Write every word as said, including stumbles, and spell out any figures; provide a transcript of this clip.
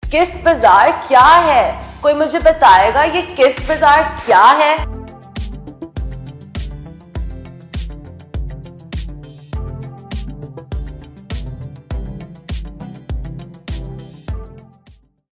किस बाजार क्या है? कोई मुझे बताएगा ये किस बाजार क्या है?